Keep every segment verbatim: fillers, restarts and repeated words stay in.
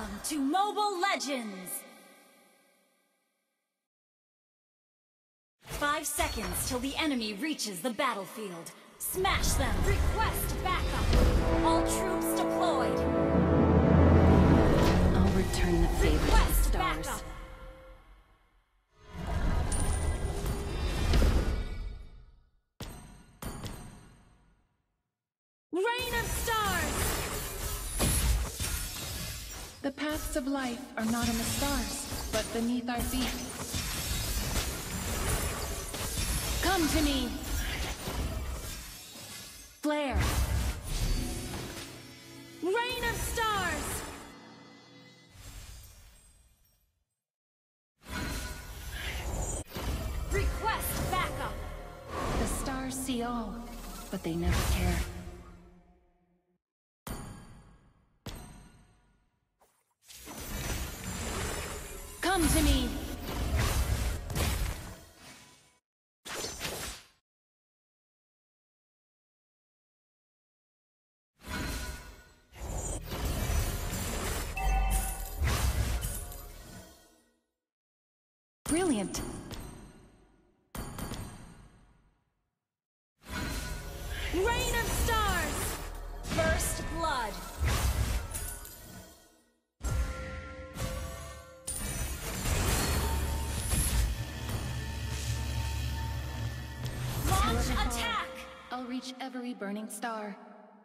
Welcome to Mobile Legends! Five seconds till the enemy reaches the battlefield. Smash them! Request backup! All troops deployed! I'll return the favor to the stars. Backup. Rain of stars! The paths of life are not in the stars, but beneath our feet. Come to me! Flare! Rain of stars! Request backup! The stars see all, but they never care. Come to me! Brilliant! Rain of stars! First blood! Launch attack! I'll reach every burning star.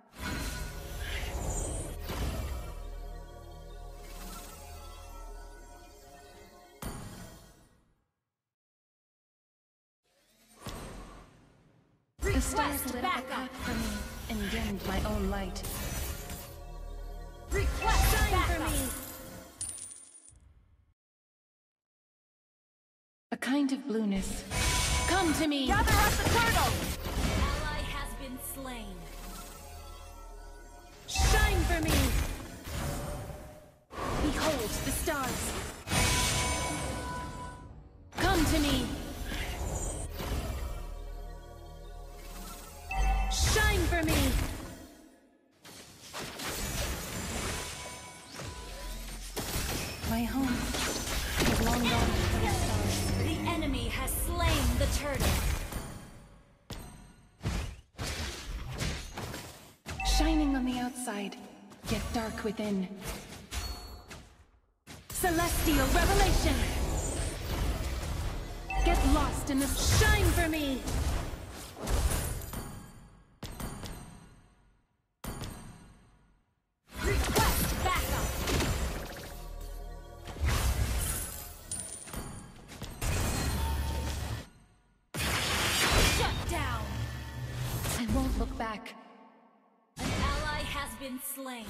The stars lit up a path for me and dimmed my own light. Request shine for me! A kind of blueness. Come to me! Gather up the turtle! Ally has been slain. Shine for me! Behold the stars. Come to me! Shine for me! My home is long gone for the stars. The enemy has slain the turtle. Shining on the outside, yet dark within. Celestial revelation! Get lost in the shine for me! Request backup! Shut down! I won't look back. An ally has been slain.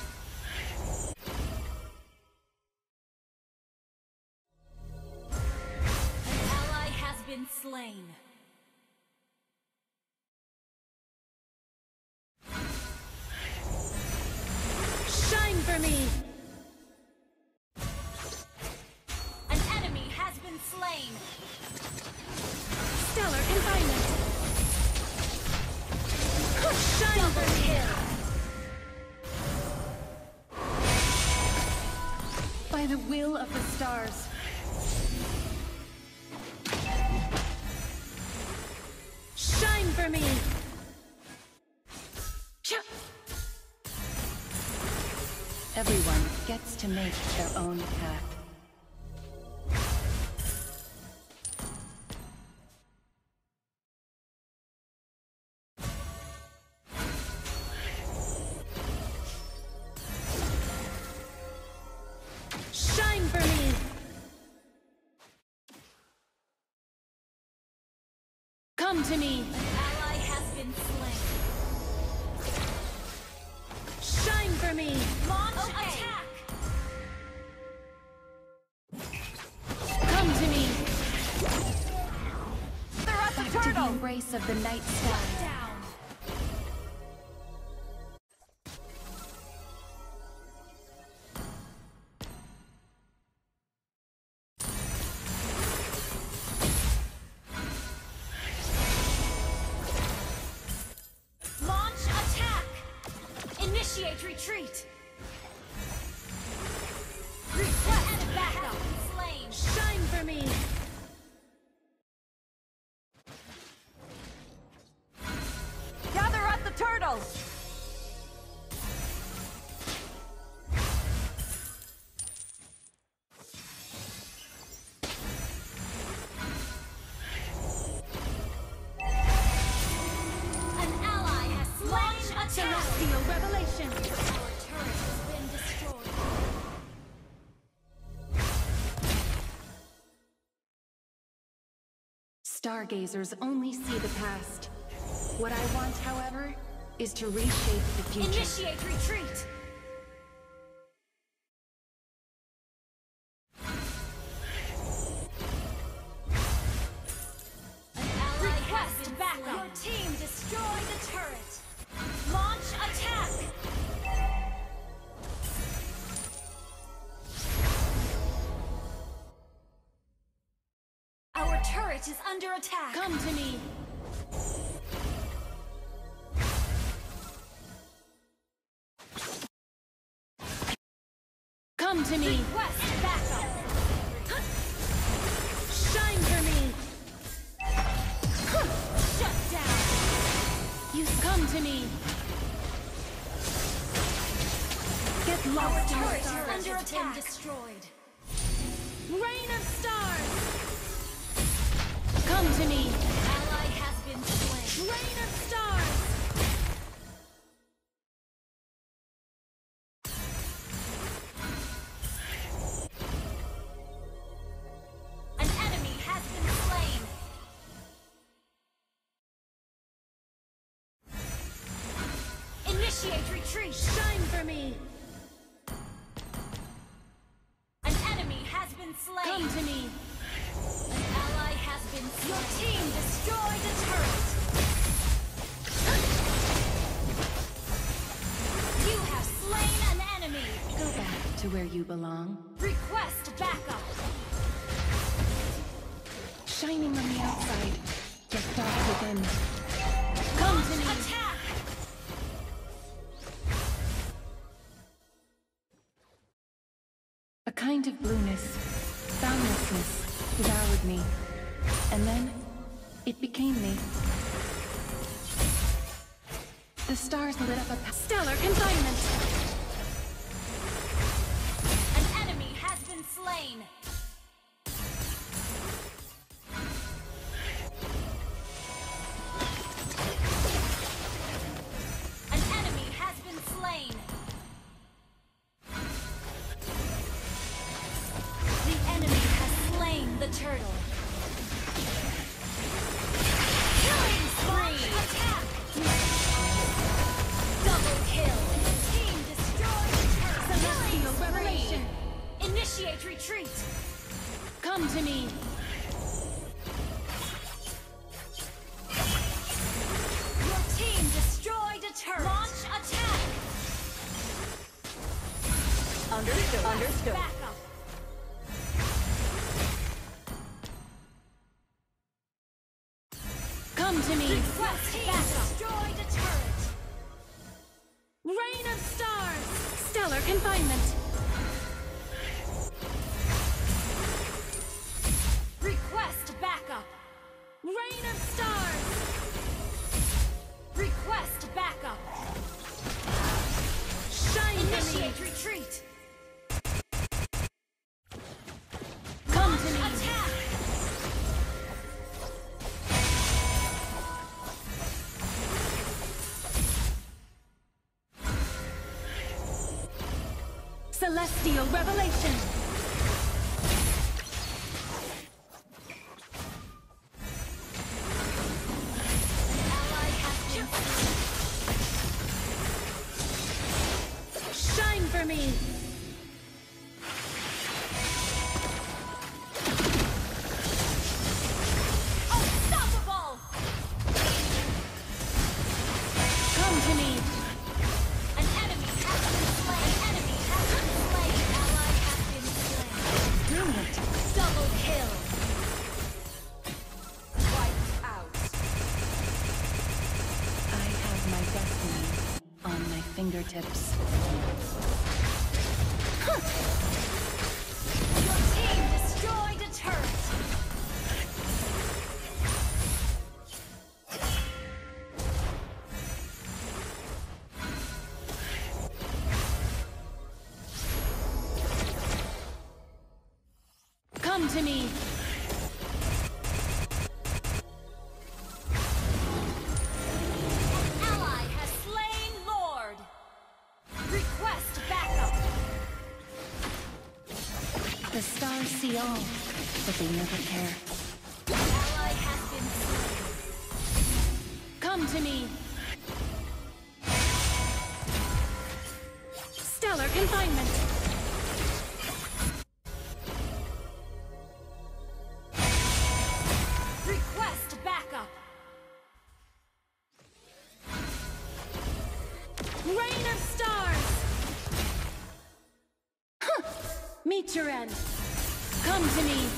An ally has been slain. Shine for me! An enemy has been slain. Stellar confinement! Shine Double for me! kill. By the will of the stars. Shine for me! Cha! Everyone gets to make their own path. Shine for me! Come to me! An ally has been slain. Shine for me! Launch attack! Come to me! They're at the Back to the turtle! embrace of the night sky. Down! Initiate retreat! Stargazers only see the past. What I want, however, is to reshape the future. Initiate retreat! An ally has been backup. Your team destroy the turret. Launch attack! Our turret is under attack. Come to me! Come to me! Request backup! Shine for me! Shut down! You come to me! Get Our lost in turret the is stars. under attack. Destroyed. Rain of stars! Come to me! Ally has been slain. Rain of stars! An enemy has been slain. Initiate retreat. Shine for me! An enemy has been slain. Come to me! An ally has been slain. Your team destroyed a turret. You have slain an enemy. Go back to where you belong. Request backup. Shining on the outside, yet dark within. Come to me! Attack. A kind of blueness, boundlessness, devoured me. And then, it became me. The stars lit up a stellar confinement! An enemy has been slain. An enemy has been slain. The enemy has slain the turtle. Killing spree! Attack! Double kill! Team destroyed the turtle. Celestial Killing revelation! spree! Initiate retreat! Come to me! Your team destroyed a turret. Launch attack! Understood. Request Understood. backup. Come to me! Request backup. Destroyed a turret. Rain of stars! Stellar confinement! Request backup. Rain of stars! Request backup. Shine for me! Initiate retreat. Come to me! Attack. Celestial revelation! Ally has been Shine for me! unstoppable. Come to me! An enemy has been slain. An enemy has been slain. Ally has been slain. Brilliant! Double kill. Wiped out. I have my destiny on my fingertips. Your team destroyed a turret. Come to me! Ally has slain Lord. Request backup. The stars see all, but they never care. Ally has been Come to me! Stellar confinement! Request backup! Rain of stars! Huh. Meet your end! Come to me!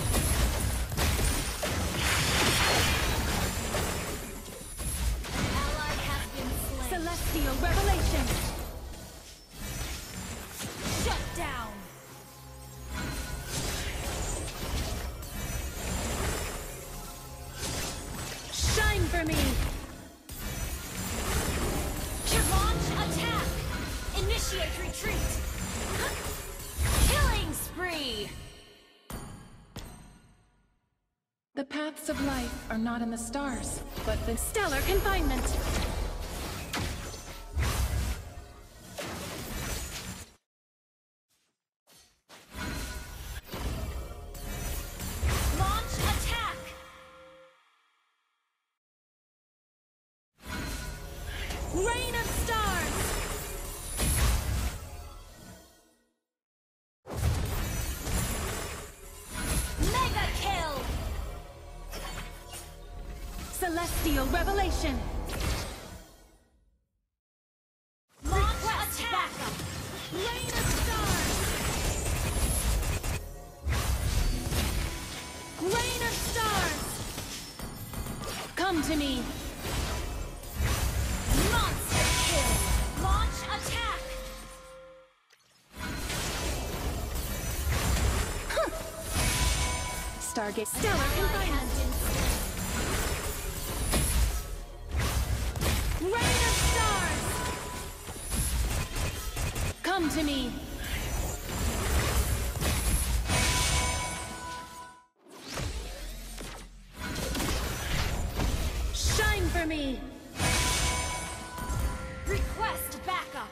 Ally has been slain. Celestial revelation! Shut down! Shine for me! Launch attack! Initiate retreat! Killing spree! The paths of life are not in the stars, but the stellar confinement! Launch attack! Rain of stars! Mega kill! Celestial revelation! Launch attack! Rain of stars! Rain of stars! Come to me! Monster kill! Launch attack! Stargate stellar Ally confinement! has been slain. Rain of stars! Come to me! Shine for me! Request backup!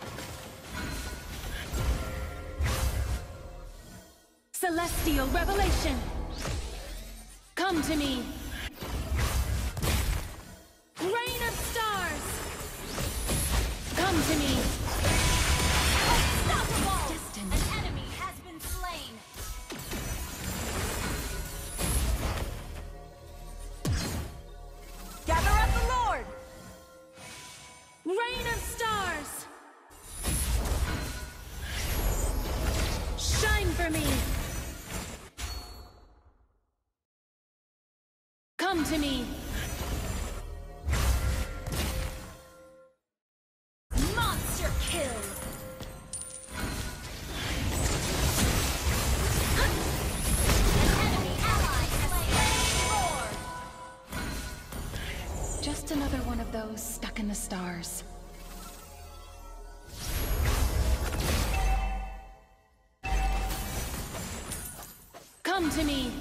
Celestial revelation! Come to me! Rain of stars! Come to me! Unstoppable! Destined. An enemy has been slain. Gather up the Lord! Rain of stars! Shine for me! Come to me! Monster kill! An enemy ally slain. Lord! Just another one of those stuck in the stars. Come to me!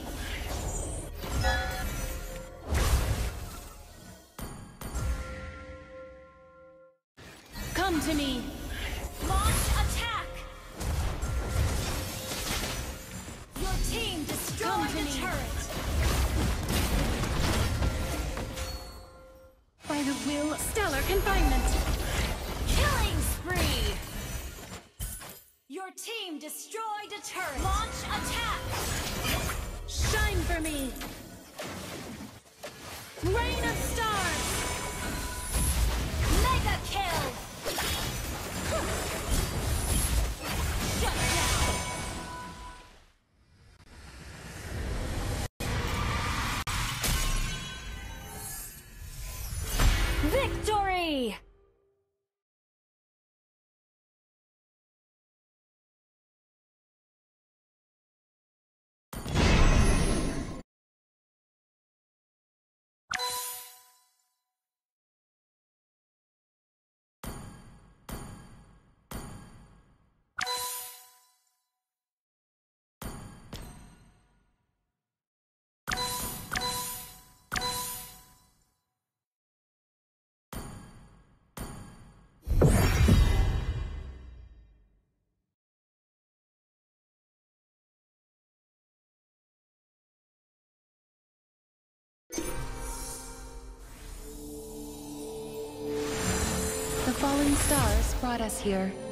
Come to me! Launch attack! Your team destroyed Come to the me. turret! By the will, stellar confinement! Killing spree! Your team destroyed a turret! Launch attack! Shine for me! Rain of stars! Mega kill! Shut down! Victory! stars brought us here.